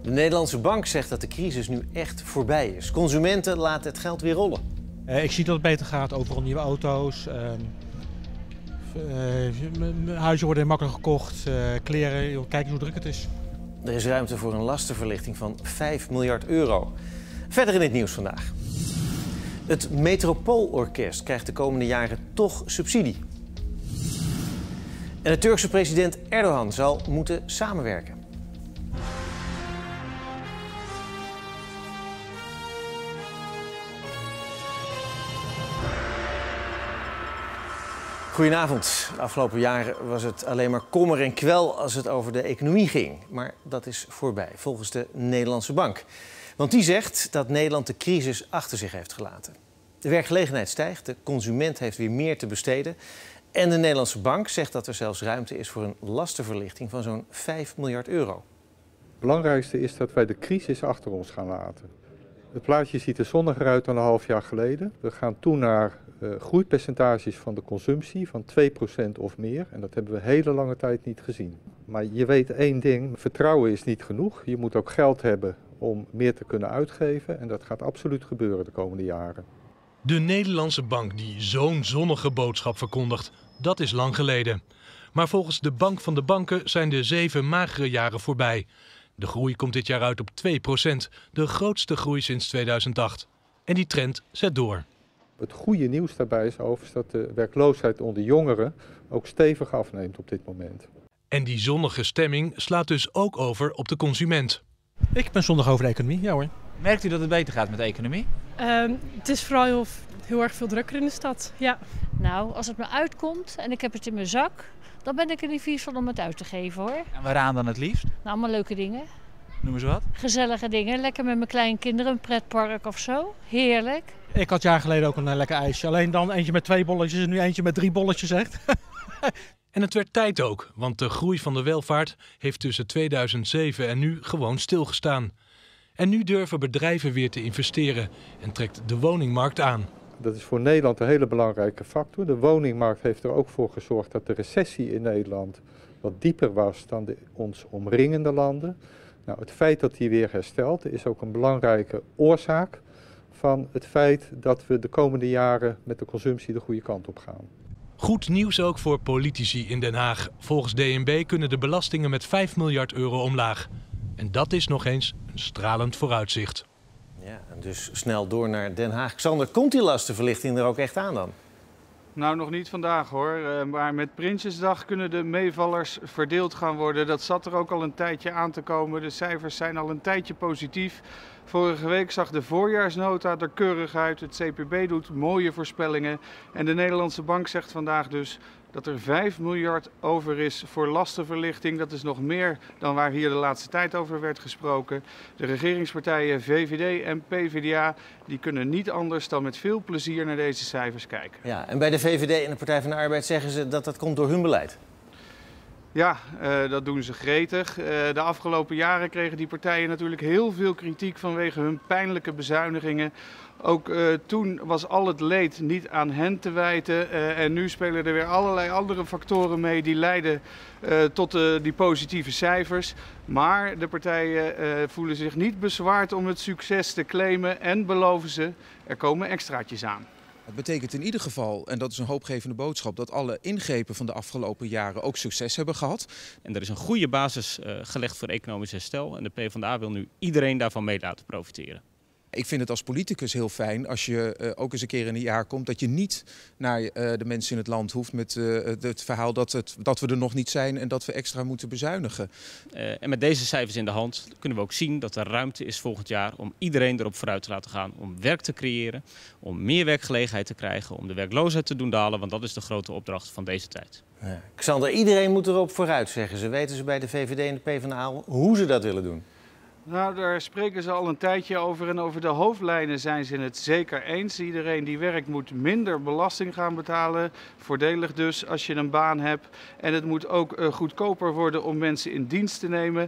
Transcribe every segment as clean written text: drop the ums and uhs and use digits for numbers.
De Nederlandse bank zegt dat de crisis nu echt voorbij is. Consumenten laten het geld weer rollen. Ik zie dat het beter gaat, overal nieuwe auto's. Huizen worden makkelijk gekocht, kleren, kijk eens hoe druk het is. Er is ruimte voor een lastenverlichting van 5 miljard euro. Verder in het nieuws vandaag. Het Metropoolorkest krijgt de komende jaren toch subsidie. En de Turkse president Erdogan zal moeten samenwerken. Goedenavond. De afgelopen jaren was het alleen maar kommer en kwel als het over de economie ging. Maar dat is voorbij, volgens de Nederlandse Bank. Want die zegt dat Nederland de crisis achter zich heeft gelaten. De werkgelegenheid stijgt, de consument heeft weer meer te besteden. En de Nederlandse Bank zegt dat er zelfs ruimte is voor een lastenverlichting van zo'n 5 miljard euro. Het belangrijkste is dat wij de crisis achter ons gaan laten. Het plaatje ziet er zonniger uit dan een half jaar geleden. We gaan toe naar groeipercentages van de consumptie van 2% of meer. En dat hebben we hele lange tijd niet gezien. Maar je weet één ding, vertrouwen is niet genoeg. Je moet ook geld hebben om meer te kunnen uitgeven. En dat gaat absoluut gebeuren de komende jaren. De Nederlandse Bank die zo'n zonnige boodschap verkondigt, dat is lang geleden. Maar volgens de Bank van de Banken zijn de 7 magere jaren voorbij. De groei komt dit jaar uit op 2%, de grootste groei sinds 2008. En die trend zet door. Het goede nieuws daarbij is overigens dat de werkloosheid onder jongeren ook stevig afneemt op dit moment. En die zonnige stemming slaat dus ook over op de consument. Ik ben zondag over de economie, ja hoor. Merkt u dat het beter gaat met de economie? Het is vooral heel erg veel drukker in de stad, ja. Nou, als het me uitkomt en ik heb het in mijn zak, dan ben ik er niet vies van om het uit te geven hoor. En waaraan dan het liefst? Nou, allemaal leuke dingen. Noem eens wat. Gezellige dingen, lekker met mijn kleinkinderen, een pretpark of zo. Heerlijk. Ik had jaar geleden ook een lekker ijsje. Alleen dan eentje met 2 bolletjes en nu eentje met 3 bolletjes echt. En het werd tijd ook, want de groei van de welvaart heeft tussen 2007 en nu gewoon stilgestaan. En nu durven bedrijven weer te investeren en trekt de woningmarkt aan. Dat is voor Nederland een hele belangrijke factor. De woningmarkt heeft er ook voor gezorgd dat de recessie in Nederland wat dieper was dan de ons omringende landen. Nou, het feit dat die weer herstelt is ook een belangrijke oorzaak van het feit dat we de komende jaren met de consumptie de goede kant op gaan. Goed nieuws ook voor politici in Den Haag. Volgens DNB kunnen de belastingen met 5 miljard euro omlaag. En dat is nog eens een stralend vooruitzicht. Ja, en dus snel door naar Den Haag. Xander, komt die lastenverlichting er ook echt aan dan? Nou, nog niet vandaag hoor. Maar met Prinsjesdag kunnen de meevallers verdeeld gaan worden. Dat zat er ook al een tijdje aan te komen. De cijfers zijn al een tijdje positief. Vorige week zag de voorjaarsnota er keurig uit. Het CPB doet mooie voorspellingen. En de Nederlandse Bank zegt vandaag dus dat er 5 miljard over is voor lastenverlichting. Dat is nog meer dan waar hier de laatste tijd over werd gesproken. De regeringspartijen VVD en PvdA die kunnen niet anders dan met veel plezier naar deze cijfers kijken. Ja, en bij de VVD en de Partij van de Arbeid zeggen ze dat dat komt door hun beleid. Ja, dat doen ze gretig. De afgelopen jaren kregen die partijen natuurlijk heel veel kritiek vanwege hun pijnlijke bezuinigingen. Ook toen was al het leed niet aan hen te wijten. En nu spelen er weer allerlei andere factoren mee die leiden tot die positieve cijfers. Maar de partijen voelen zich niet bezwaard om het succes te claimen en beloven ze, er komen extraatjes aan. Het betekent in ieder geval, en dat is een hoopgevende boodschap, dat alle ingrepen van de afgelopen jaren ook succes hebben gehad. En er is een goede basis gelegd voor economisch herstel en de PvdA wil nu iedereen daarvan mee laten profiteren. Ik vind het als politicus heel fijn als je ook eens een keer in een jaar komt dat je niet naar de mensen in het land hoeft met het verhaal dat we er nog niet zijn en dat we extra moeten bezuinigen. En met deze cijfers in de hand kunnen we ook zien dat er ruimte is volgend jaar om iedereen erop vooruit te laten gaan. Om werk te creëren, om meer werkgelegenheid te krijgen, om de werkloosheid te doen dalen. Want dat is de grote opdracht van deze tijd. Ja. Xander, iedereen moet erop vooruit, zeggen ze. Weten ze bij de VVD en de PvdA hoe ze dat willen doen? Nou, daar spreken ze al een tijdje over en over de hoofdlijnen zijn ze het zeker eens. Iedereen die werkt moet minder belasting gaan betalen. Voordelig dus als je een baan hebt. En het moet ook goedkoper worden om mensen in dienst te nemen.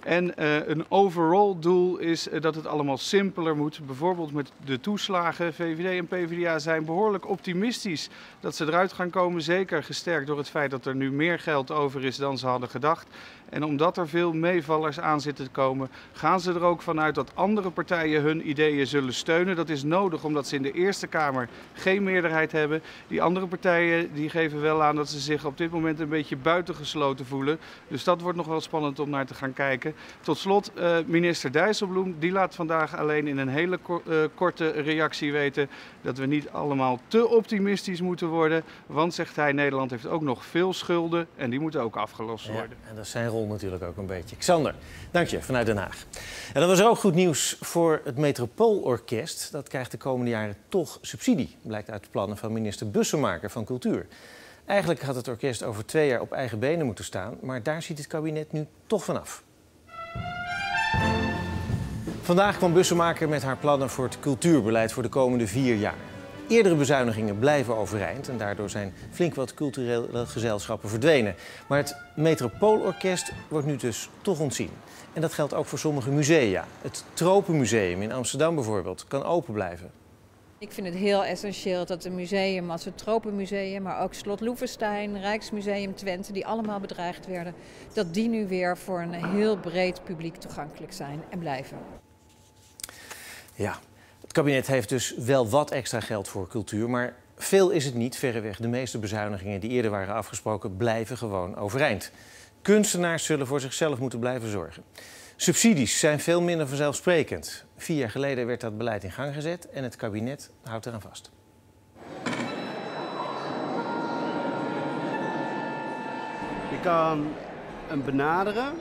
En een overall doel is dat het allemaal simpeler moet. Bijvoorbeeld met de toeslagen. VVD en PvdA zijn behoorlijk optimistisch dat ze eruit gaan komen. Zeker gesterkt door het feit dat er nu meer geld over is dan ze hadden gedacht. En omdat er veel meevallers aan zitten te komen, gaan ze er ook vanuit dat andere partijen hun ideeën zullen steunen. Dat is nodig omdat ze in de Eerste Kamer geen meerderheid hebben. Die andere partijen die geven wel aan dat ze zich op dit moment een beetje buitengesloten voelen. Dus dat wordt nog wel spannend om naar te gaan kijken. Tot slot, minister Dijsselbloem, die laat vandaag alleen in een hele korte reactie weten dat we niet allemaal te optimistisch moeten worden. Want, zegt hij, Nederland heeft ook nog veel schulden en die moeten ook afgelost worden. Ja, en dat is zijn rol natuurlijk ook een beetje. Xander, dank je vanuit Den Haag. En dan was er ook goed nieuws voor het Metropoolorkest. Dat krijgt de komende jaren toch subsidie, blijkt uit de plannen van minister Bussemaker van Cultuur. Eigenlijk had het orkest over 2 jaar op eigen benen moeten staan, maar daar ziet het kabinet nu toch vanaf. Vandaag kwam Bussemaker met haar plannen voor het cultuurbeleid voor de komende 4 jaar. Eerdere bezuinigingen blijven overeind en daardoor zijn flink wat culturele gezelschappen verdwenen. Maar het Metropoolorkest wordt nu dus toch ontzien. En dat geldt ook voor sommige musea. Het Tropenmuseum in Amsterdam bijvoorbeeld kan open blijven. Ik vind het heel essentieel dat een museum als het Tropenmuseum, maar ook Slot Loevestein, Rijksmuseum Twente, die allemaal bedreigd werden, dat die nu weer voor een heel breed publiek toegankelijk zijn en blijven. Ja, het kabinet heeft dus wel wat extra geld voor cultuur, maar veel is het niet. Verreweg de meeste bezuinigingen die eerder waren afgesproken blijven gewoon overeind. Kunstenaars zullen voor zichzelf moeten blijven zorgen. Subsidies zijn veel minder vanzelfsprekend. 4 jaar geleden werd dat beleid in gang gezet en het kabinet houdt eraan vast. Je kan hem benaderen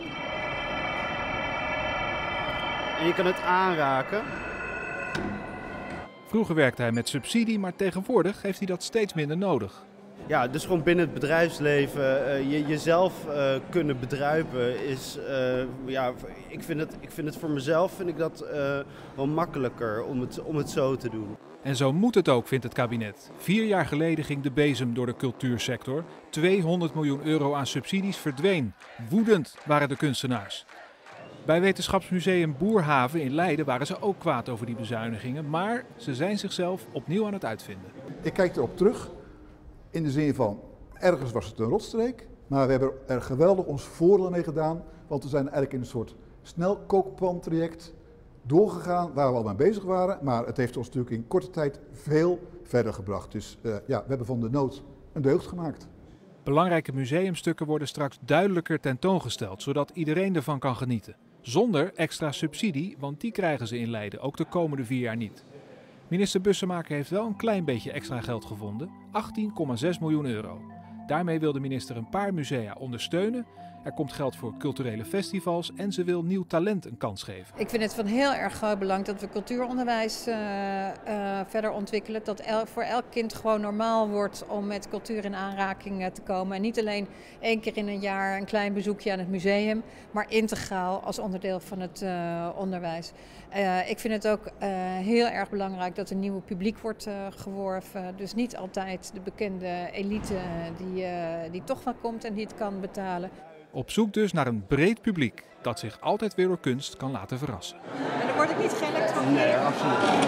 en je kan het aanraken. Vroeger werkte hij met subsidie, maar tegenwoordig heeft hij dat steeds minder nodig. Ja, dus gewoon binnen het bedrijfsleven jezelf kunnen bedruipen is, ik vind het voor mezelf wel makkelijker om het zo te doen. En zo moet het ook, vindt het kabinet. 4 jaar geleden ging de bezem door de cultuursector. 200 miljoen euro aan subsidies verdween. Woedend waren de kunstenaars. Bij Wetenschapsmuseum Boerhaven in Leiden waren ze ook kwaad over die bezuinigingen, maar ze zijn zichzelf opnieuw aan het uitvinden. Ik kijk erop terug in de zin van, ergens was het een rotstreek, maar we hebben er geweldig ons voordeel mee gedaan, want we zijn eigenlijk in een soort snelkookpan-traject doorgegaan waar we al mee bezig waren, maar het heeft ons natuurlijk in korte tijd veel verder gebracht. Dus we hebben van de nood een deugd gemaakt. Belangrijke museumstukken worden straks duidelijker tentoongesteld, zodat iedereen ervan kan genieten. Zonder extra subsidie, want die krijgen ze in Leiden ook de komende 4 jaar niet. Minister Bussemaker heeft wel een klein beetje extra geld gevonden, 18,6 miljoen euro. Daarmee wil de minister een paar musea ondersteunen. Er komt geld voor culturele festivals en ze wil nieuw talent een kans geven. Ik vind het van heel erg groot belang dat we cultuuronderwijs verder ontwikkelen. Dat voor elk kind gewoon normaal wordt om met cultuur in aanraking te komen. En niet alleen 1 keer in een jaar een klein bezoekje aan het museum, maar integraal als onderdeel van het onderwijs. Ik vind het ook heel erg belangrijk dat een nieuw publiek wordt geworven. Dus niet altijd de bekende elite die toch wel komt en die het kan betalen. Op zoek dus naar een breed publiek dat zich altijd weer door kunst kan laten verrassen. En dan word ik niet geëlektroneerd. Nee, absoluut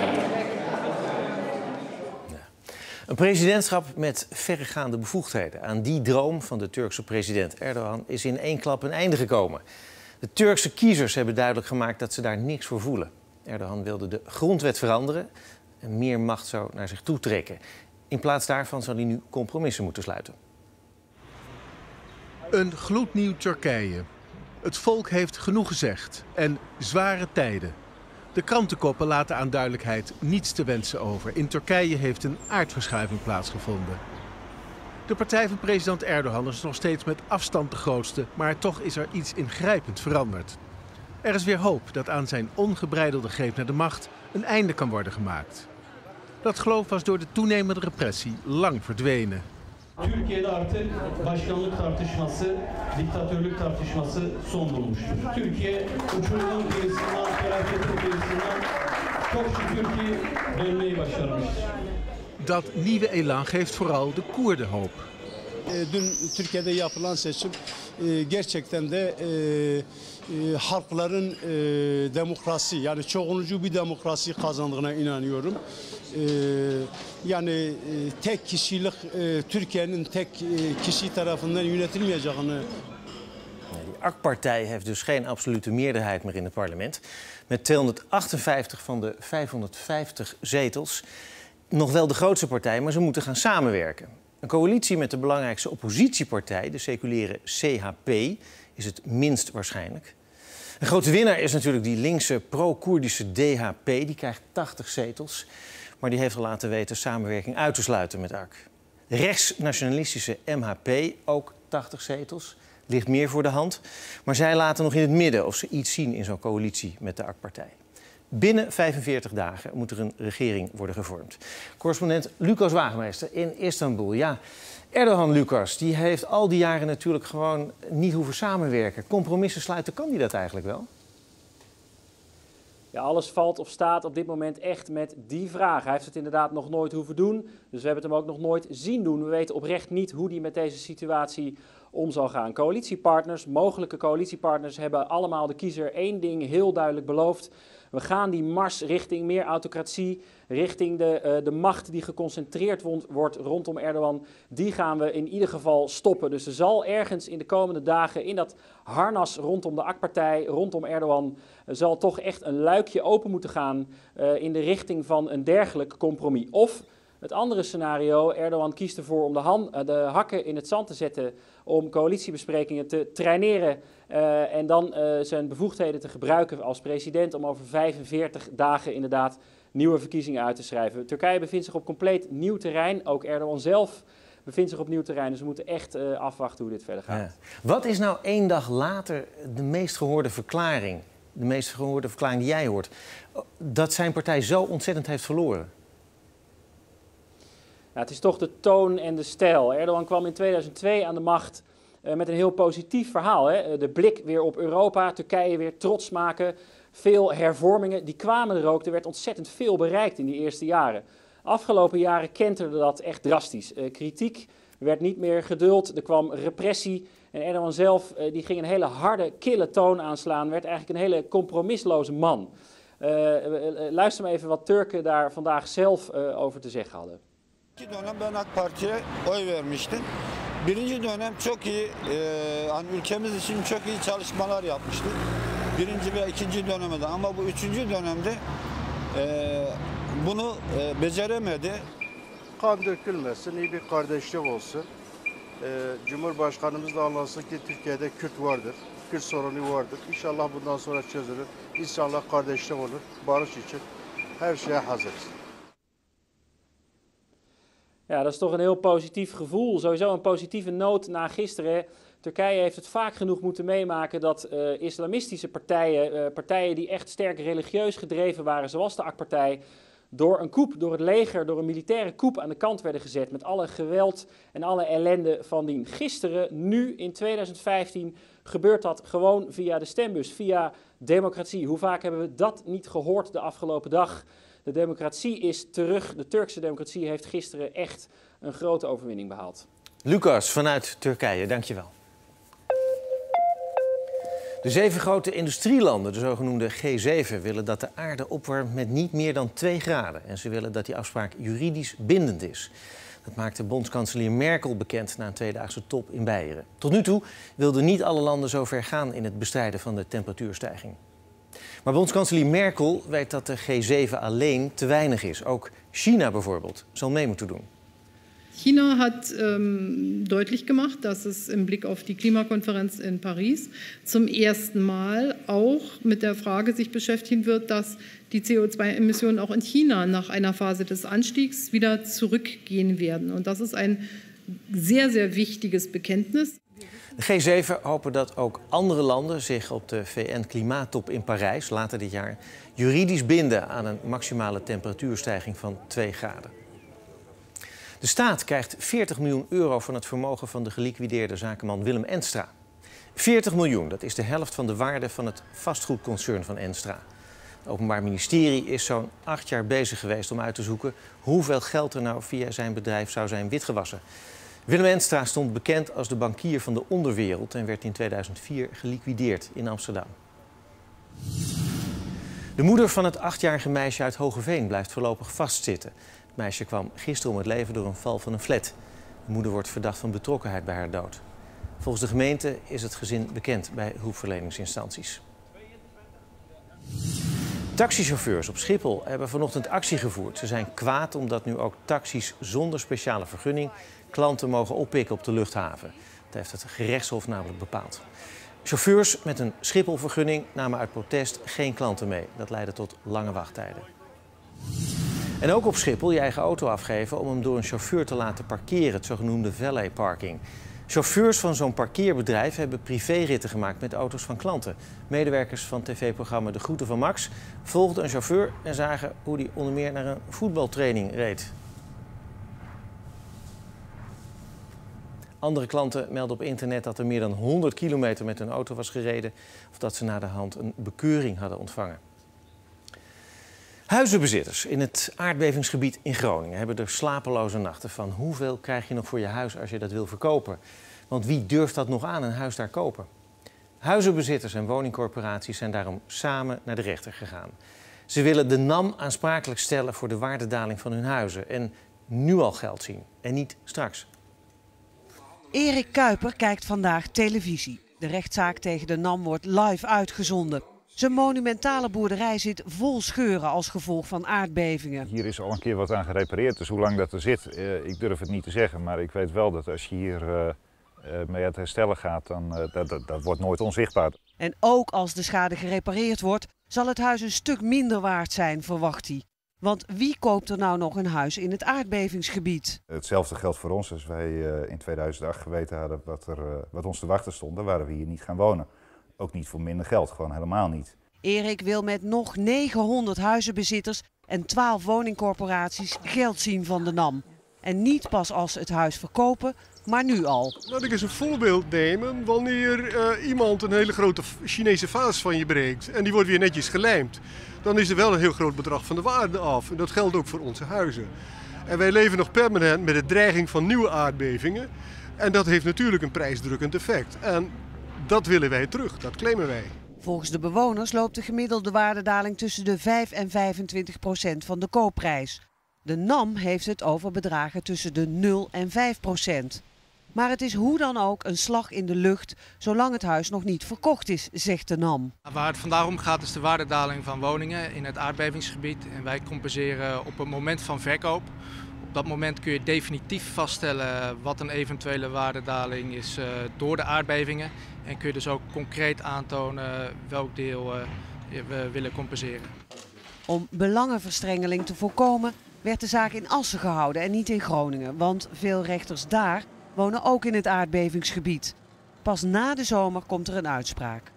niet. Een presidentschap met verregaande bevoegdheden. Aan die droom van de Turkse president Erdogan is in 1 klap een einde gekomen. De Turkse kiezers hebben duidelijk gemaakt dat ze daar niks voor voelen. Erdogan wilde de grondwet veranderen en meer macht zo naar zich toe trekken. In plaats daarvan zal hij nu compromissen moeten sluiten. Een gloednieuw Turkije. Het volk heeft genoeg gezegd en zware tijden. De krantenkoppen laten aan duidelijkheid niets te wensen over. In Turkije heeft een aardverschuiving plaatsgevonden. De partij van president Erdogan is nog steeds met afstand de grootste, maar toch is er iets ingrijpend veranderd. Er is weer hoop dat aan zijn ongebreidelde greep naar de macht een einde kan worden gemaakt. Dat geloof was door de toenemende repressie lang verdwenen. Türkiye'de artık başkanlık tartışması, diktatörlük tartışması son bulmuştur. Türkiye uçurumun kıyısından, felaketin kıyısından çok şükür ki dönmeyi başarmıştır. Dat nieuwe elan geeft vooral de Koerden hoop. Dün Türkiye'de yapılan seçim gerçekten de halkların demokrasi, yani çoğunlucu bir demokrasi kazandığına inanıyorum. Yani tek kişilik Türkiye'nin tek kişi tarafından yönetilmeyeceğini. De AK-partij heeft dus geen absolute meerderheid meer in het parlement. Met 258 van de 550 zetels. Nog wel de grootste partij, maar ze moeten gaan samenwerken. Een coalitie met de belangrijkste oppositiepartij, de seculiere CHP, is het minst waarschijnlijk. Een grote winnaar is natuurlijk die linkse pro-Koerdische DHP. Die krijgt 80 zetels, maar die heeft al laten weten samenwerking uit te sluiten met AK. De rechtsnationalistische MHP, ook 80 zetels. Ligt meer voor de hand, maar zij laten nog in het midden of ze iets zien in zo'n coalitie met de AK-partij. Binnen 45 dagen moet er een regering worden gevormd. Correspondent Lucas Waagmeester in Istanbul. Ja, Erdogan, Lucas, die heeft al die jaren natuurlijk gewoon niet hoeven samenwerken. Compromissen sluiten, kan die dat eigenlijk wel? Ja, alles valt of staat op dit moment echt met die vraag. Hij heeft het inderdaad nog nooit hoeven doen, dus we hebben het hem ook nog nooit zien doen. We weten oprecht niet hoe hij met deze situatie om zal gaan. Coalitiepartners, mogelijke coalitiepartners, hebben allemaal de kiezer één ding heel duidelijk beloofd. We gaan die mars richting meer autocratie, richting de macht die geconcentreerd wordt rondom Erdogan, die gaan we in ieder geval stoppen. Dus er zal ergens in de komende dagen in dat harnas rondom de AK-partij, rondom Erdogan, zal toch echt een luikje open moeten gaan in de richting van een dergelijk compromis. Of het andere scenario, Erdogan kiest ervoor om de hakken in het zand te zetten, om coalitiebesprekingen te traineren en dan zijn bevoegdheden te gebruiken als president om over 45 dagen inderdaad nieuwe verkiezingen uit te schrijven. Turkije bevindt zich op compleet nieuw terrein, ook Erdogan zelf bevindt zich op nieuw terrein, dus we moeten echt afwachten hoe dit verder gaat. Ja. Wat is nou 1 dag later de meest gehoorde verklaring, de meest gehoorde verklaring die jij hoort, dat zijn partij zo ontzettend heeft verloren? Ja, het is toch de toon en de stijl. Erdogan kwam in 2002 aan de macht met een heel positief verhaal. Hè? De blik weer op Europa, Turkije weer trots maken, veel hervormingen. Die kwamen er ook, er werd ontzettend veel bereikt in die eerste jaren. Afgelopen jaren kenterde dat echt drastisch. Kritiek werd niet meer geduld, er kwam repressie. En Erdogan zelf die ging een hele harde, kille toon aanslaan, werd eigenlijk een hele compromisloze man. Luister maar even wat Turken daar vandaag zelf over te zeggen hadden. İkinci dönem ben AK Parti'ye oy vermiştim. Birinci dönem çok iyi, hani ülkemiz için çok iyi çalışmalar yapmıştı. Birinci ve ikinci dönemde ama bu üçüncü dönemde bunu beceremedi. Kan dökülmesin, iyi bir kardeşlik olsun. Cumhurbaşkanımız da anlasın ki Türkiye'de Kürt vardır. Kürt sorunu vardır. İnşallah bundan sonra çözülür. İnşallah kardeşlik olur. Barış için her şeye hazırız. Ja, dat is toch een heel positief gevoel. Sowieso een positieve noot na gisteren. Turkije heeft het vaak genoeg moeten meemaken dat islamistische partijen, partijen die echt sterk religieus gedreven waren, zoals de AK-partij, door een coup, door het leger, door een militaire coup aan de kant werden gezet met alle geweld en alle ellende van dien. Gisteren, nu in 2015, gebeurt dat gewoon via de stembus, via democratie. Hoe vaak hebben we dat niet gehoord de afgelopen dag? De democratie is terug. De Turkse democratie heeft gisteren echt een grote overwinning behaald. Lucas vanuit Turkije, dankjewel. De 7 grote industrielanden, de zogenoemde G7, willen dat de aarde opwarmt met niet meer dan 2 graden. En ze willen dat die afspraak juridisch bindend is. Dat maakte bondskanselier Merkel bekend na een 2-daagse top in Beieren. Tot nu toe wilden niet alle landen zo ver gaan in het bestrijden van de temperatuurstijging. Maar bondskanselier Merkel weet dat de G7 alleen te weinig is. Ook China bijvoorbeeld zal mee moeten doen. China hat deutlich gemacht, dass es im Blick auf die Klimakonferenz in Paris zum ersten Mal auch mit der Frage sich beschäftigen wird, dass die CO2-Emissionen auch in China nach einer Phase des Anstiegs wieder zurückgehen werden. Und das ist ein sehr, sehr wichtiges Bekenntnis. De G7 hopen dat ook andere landen zich op de VN-klimaattop in Parijs later dit jaar juridisch binden aan een maximale temperatuurstijging van 2 graden. De staat krijgt 40 miljoen euro van het vermogen van de geliquideerde zakenman Willem Enstra. 40 miljoen, dat is de helft van de waarde van het vastgoedconcern van Enstra. Het Openbaar Ministerie is zo'n 8 jaar bezig geweest om uit te zoeken hoeveel geld er nou via zijn bedrijf zou zijn witgewassen. Willem Enstra stond bekend als de bankier van de onderwereld en werd in 2004 geliquideerd in Amsterdam. De moeder van het 8-jarige meisje uit Hogeveen blijft voorlopig vastzitten. Het meisje kwam gisteren om het leven door een val van een flat. De moeder wordt verdacht van betrokkenheid bij haar dood. Volgens de gemeente is het gezin bekend bij hulpverleningsinstanties. Taxichauffeurs op Schiphol hebben vanochtend actie gevoerd. Ze zijn kwaad omdat nu ook taxis zonder speciale vergunning klanten mogen oppikken op de luchthaven. Dat heeft het gerechtshof namelijk bepaald. Chauffeurs met een Schiphol-vergunning namen uit protest geen klanten mee. Dat leidde tot lange wachttijden. En ook op Schiphol je eigen auto afgeven om hem door een chauffeur te laten parkeren, het zogenoemde valet parking. Chauffeurs van zo'n parkeerbedrijf hebben privéritten gemaakt met auto's van klanten. Medewerkers van tv-programma De Groeten van Max volgden een chauffeur en zagen hoe die onder meer naar een voetbaltraining reed. Andere klanten melden op internet dat er meer dan 100 kilometer met hun auto was gereden of dat ze na de hand een bekeuring hadden ontvangen. Huizenbezitters in het aardbevingsgebied in Groningen hebben er slapeloze nachten van. Hoeveel krijg je nog voor je huis als je dat wil verkopen? Want wie durft dat nog aan, een huis daar kopen? Huizenbezitters en woningcorporaties zijn daarom samen naar de rechter gegaan. Ze willen de NAM aansprakelijk stellen voor de waardedaling van hun huizen. En nu al geld zien en niet straks. Erik Kuiper kijkt vandaag televisie. De rechtszaak tegen de NAM wordt live uitgezonden. Zijn monumentale boerderij zit vol scheuren als gevolg van aardbevingen. Hier is al een keer wat aan gerepareerd, dus hoe lang dat er zit, ik durf het niet te zeggen. Maar ik weet wel dat als je hier mee aan het herstellen gaat, dan dat wordt nooit onzichtbaar. En ook als de schade gerepareerd wordt, zal het huis een stuk minder waard zijn, verwacht hij. Want wie koopt er nou nog een huis in het aardbevingsgebied? Hetzelfde geldt voor ons. Als wij in 2008 geweten hadden wat ons te wachten stond, dan waren we hier niet gaan wonen. Ook niet voor minder geld, gewoon helemaal niet. Erik wil met nog 900 huizenbezitters en 12 woningcorporaties geld zien van de NAM. En niet pas als ze het huis verkopen, maar nu al. Laat ik eens een voorbeeld nemen. Wanneer iemand een hele grote Chinese vaas van je breekt en die wordt weer netjes gelijmd, dan is er wel een heel groot bedrag van de waarde af. En dat geldt ook voor onze huizen. En wij leven nog permanent met de dreiging van nieuwe aardbevingen. En dat heeft natuurlijk een prijsdrukkend effect. En dat willen wij terug, dat claimen wij. Volgens de bewoners loopt de gemiddelde waardedaling tussen de 5 en 25% van de koopprijs. De NAM heeft het over bedragen tussen de 0 en 5%. Maar het is hoe dan ook een slag in de lucht, zolang het huis nog niet verkocht is, zegt de NAM. Waar het vandaag om gaat is de waardedaling van woningen in het aardbevingsgebied. En wij compenseren op het moment van verkoop. Op dat moment kun je definitief vaststellen wat een eventuele waardedaling is door de aardbevingen. En kun je dus ook concreet aantonen welk deel we willen compenseren. Om belangenverstrengeling te voorkomen werd de zaak in Assen gehouden en niet in Groningen. Want veel rechters daar wonen ook in het aardbevingsgebied. Pas na de zomer komt er een uitspraak.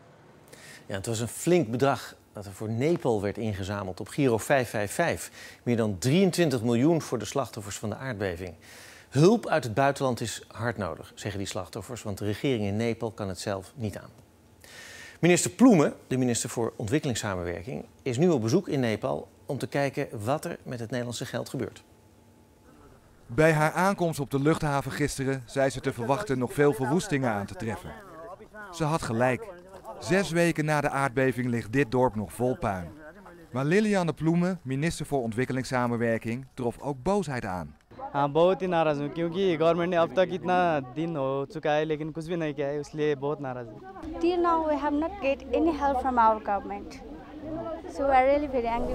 Ja, het was een flink bedrag dat er voor Nepal werd ingezameld op Giro 555. Meer dan 23 miljoen voor de slachtoffers van de aardbeving. Hulp uit het buitenland is hard nodig, zeggen die slachtoffers, want de regering in Nepal kan het zelf niet aan. Minister Ploemen, de minister voor Ontwikkelingssamenwerking, is nu op bezoek in Nepal om te kijken wat er met het Nederlandse geld gebeurt. Bij haar aankomst op de luchthaven gisteren zei ze te verwachten nog veel verwoestingen aan te treffen. Ze had gelijk. 6 weken na de aardbeving ligt dit dorp nog vol puin. Maar Lilianne Ploemen, minister voor Ontwikkelingssamenwerking, trof ook boosheid aan. बहुत ही नाराज हूँ क्योंकि गवर्नमेंट ने अब तक इतना दिन हो चुका है लेकिन कुछ भी नहीं किया है इसलिए बहुत नाराज हूँ. Till now we have not get any help from our government. So we are really very angry.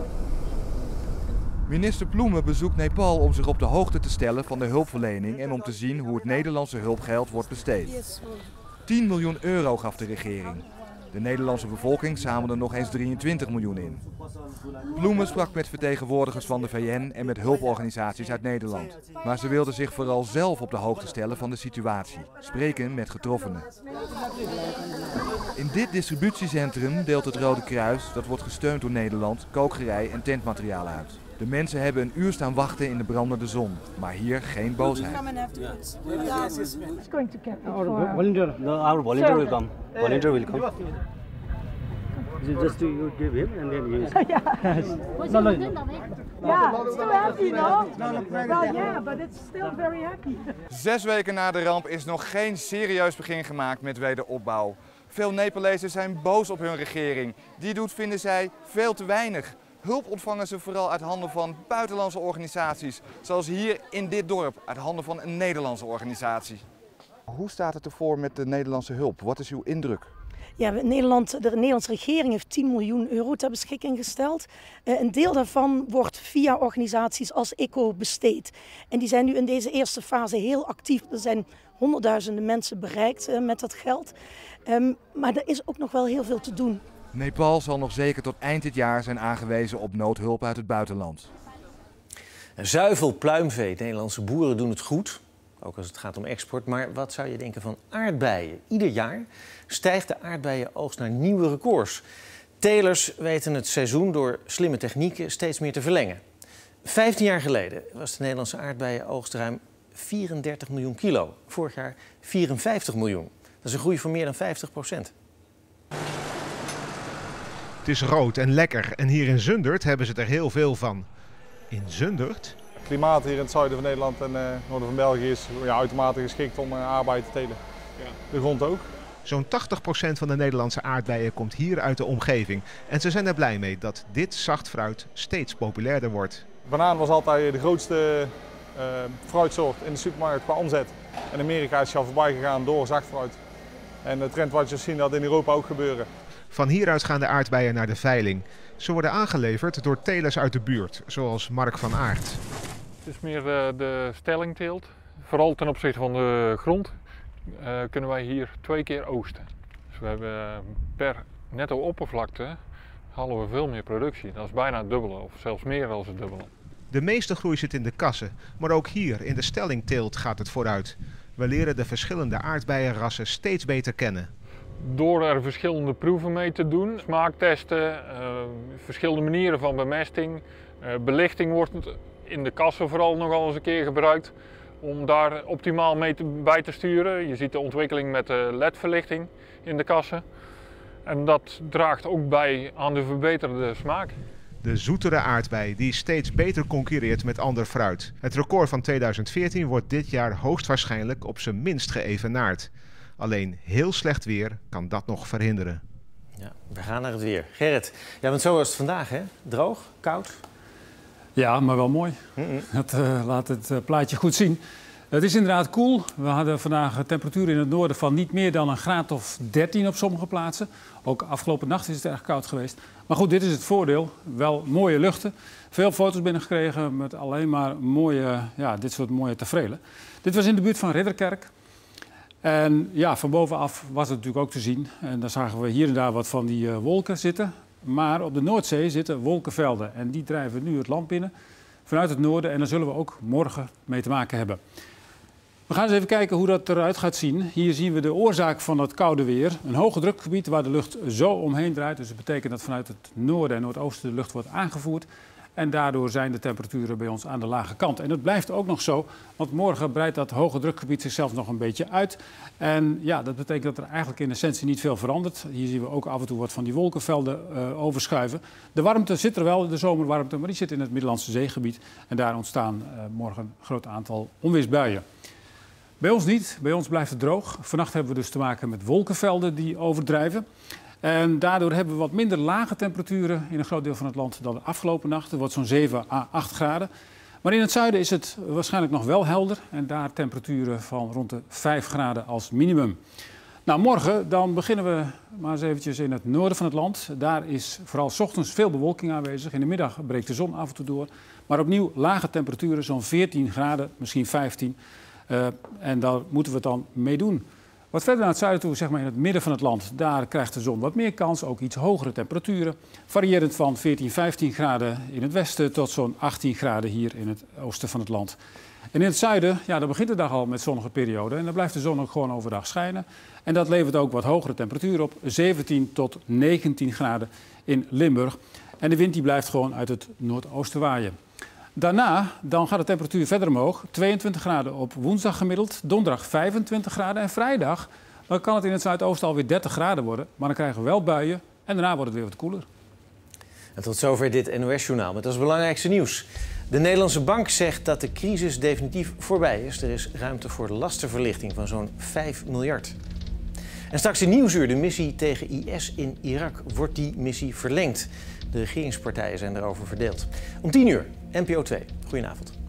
Minister Ploemen bezoekt Nepal om zich op de hoogte te stellen van de hulpverlening en om te zien hoe het Nederlandse hulpgeld wordt besteed. 10 miljoen euro gaf de regering. De Nederlandse bevolking zamelde nog eens 23 miljoen in. Ploemen sprak met vertegenwoordigers van de VN en met hulporganisaties uit Nederland. Maar ze wilde zich vooral zelf op de hoogte stellen van de situatie. Spreken met getroffenen. In dit distributiecentrum deelt het Rode Kruis, dat wordt gesteund door Nederland, kookgerei en tentmateriaal uit. De mensen hebben een uur staan wachten in de brandende zon, maar hier geen boosheid. Our volunteer will come. Volunteer will come. Just you give him and then you. Yeah, still happy, no? Well, yeah, but it's still very happy. 6 weken na de ramp is nog geen serieus begin gemaakt met wederopbouw. Veel Nepalezen zijn boos op hun regering. Die doet, vinden zij, veel te weinig. Hulp ontvangen ze vooral uit handen van buitenlandse organisaties. Zoals hier in dit dorp, uit handen van een Nederlandse organisatie. Hoe staat het ervoor met de Nederlandse hulp? Wat is uw indruk? Ja, de Nederlandse regering heeft 10 miljoen euro ter beschikking gesteld. Een deel daarvan wordt via organisaties als ECHO besteed. En die zijn nu in deze eerste fase heel actief. Er zijn honderdduizenden mensen bereikt met dat geld. Maar er is ook nog wel heel veel te doen. Nepal zal nog zeker tot eind dit jaar zijn aangewezen op noodhulp uit het buitenland. Zuivel, pluimvee, Nederlandse boeren doen het goed. Ook als het gaat om export. Maar wat zou je denken van aardbeien? Ieder jaar stijgt de aardbeienoogst naar nieuwe records. Telers weten het seizoen door slimme technieken steeds meer te verlengen. 15 jaar geleden was de Nederlandse aardbeienoogst ruim 34 miljoen kilo. Vorig jaar 54 miljoen. Dat is een groei van meer dan 50%. Het is rood en lekker en hier in Zundert hebben ze er heel veel van. In Zundert? Het klimaat hier in het zuiden van Nederland en noorden van België is uitermate geschikt om aardbeien te telen. Ja. De grond ook. Zo'n 80% van de Nederlandse aardbeien komt hier uit de omgeving. En ze zijn er blij mee dat dit zacht fruit steeds populairder wordt. Banaan was altijd de grootste fruitsoort in de supermarkt qua omzet. In Amerika is je al voorbij gegaan door zacht fruit. En de trend wat je zien dat in Europa ook gebeuren. Van hieruit gaan de aardbeien naar de veiling. Ze worden aangeleverd door telers uit de buurt, zoals Mark van Aert. Het is meer de stellingteelt. Vooral ten opzichte van de grond kunnen wij hier 2 keer oogsten. Dus we hebben per netto oppervlakte halen we veel meer productie. Dat is bijna het dubbele of zelfs meer dan het dubbele. De meeste groei zit in de kassen, maar ook hier in de stellingteelt gaat het vooruit. We leren de verschillende aardbeienrassen steeds beter kennen. Door er verschillende proeven mee te doen, smaaktesten, verschillende manieren van bemesting, belichting wordt in de kassen vooral nogal eens een keer gebruikt om daar optimaal bij te sturen. Je ziet de ontwikkeling met de LED-verlichting in de kassen en dat draagt ook bij aan de verbeterde smaak. De zoetere aardbei die steeds beter concurreert met ander fruit. Het record van 2014 wordt dit jaar hoogstwaarschijnlijk op zijn minst geëvenaard. Alleen heel slecht weer kan dat nog verhinderen. Ja, we gaan naar het weer. Gerrit, ja, want zo was het vandaag, hè? Droog, koud? Ja, maar wel mooi. Dat laat het plaatje goed zien. Het is inderdaad koel. We hadden vandaag temperaturen in het noorden van niet meer dan een graad of 13 op sommige plaatsen. Ook afgelopen nacht is het erg koud geweest. Maar goed, dit is het voordeel. Wel mooie luchten. Veel foto's binnengekregen met alleen maar mooie, dit soort mooie taferelen. Dit was in de buurt van Ridderkerk. En ja, van bovenaf was het natuurlijk ook te zien. En dan zagen we hier en daar wat van die wolken zitten. Maar op de Noordzee zitten wolkenvelden. En die drijven nu het land binnen vanuit het noorden. En daar zullen we ook morgen mee te maken hebben. We gaan eens even kijken hoe dat eruit gaat zien. Hier zien we de oorzaak van dat koude weer. Een hoge drukgebied waar de lucht zo omheen draait. Dus dat betekent dat vanuit het noorden en noordoosten de lucht wordt aangevoerd. En daardoor zijn de temperaturen bij ons aan de lage kant. En dat blijft ook nog zo, want morgen breidt dat hoge drukgebied zichzelf nog een beetje uit. En ja, dat betekent dat er eigenlijk in essentie niet veel verandert. Hier zien we ook af en toe wat van die wolkenvelden overschuiven. De warmte zit er wel, de zomerwarmte, maar die zit in het Middellandse zeegebied. En daar ontstaan morgen een groot aantal onweersbuien. Bij ons niet, bij ons blijft het droog. Vannacht hebben we dus te maken met wolkenvelden die overdrijven. En daardoor hebben we wat minder lage temperaturen in een groot deel van het land dan de afgelopen nacht. Het wordt zo'n 7 à 8 graden. Maar in het zuiden is het waarschijnlijk nog wel helder. En daar temperaturen van rond de 5 graden als minimum. Nou, morgen dan beginnen we maar eens eventjes in het noorden van het land. Daar is vooral 's ochtends veel bewolking aanwezig. In de middag breekt de zon af en toe door. Maar opnieuw lage temperaturen, zo'n 14 graden, misschien 15. En daar moeten we het dan mee doen. Wat verder naar het zuiden toe, zeg maar in het midden van het land, daar krijgt de zon wat meer kans, ook iets hogere temperaturen. Variërend van 14, 15 graden in het westen tot zo'n 18 graden hier in het oosten van het land. En in het zuiden, ja, dan begint de dag al met zonnige perioden en dan blijft de zon ook gewoon overdag schijnen. En dat levert ook wat hogere temperaturen op, 17 tot 19 graden in Limburg. En de wind die blijft gewoon uit het noordoosten waaien. Daarna dan gaat de temperatuur verder omhoog. 22 graden op woensdag gemiddeld, donderdag 25 graden en vrijdag dan kan het in het zuidoosten alweer 30 graden worden. Maar dan krijgen we wel buien en daarna wordt het weer wat koeler. En tot zover dit NOS-journaal met als belangrijkste nieuws. De Nederlandse Bank zegt dat de crisis definitief voorbij is. Er is ruimte voor lastenverlichting van zo'n 5 miljard. En straks in Nieuwsuur, de missie tegen IS in Irak. Wordt die missie verlengd? De regeringspartijen zijn erover verdeeld. Om 10 uur, NPO 2. Goedenavond.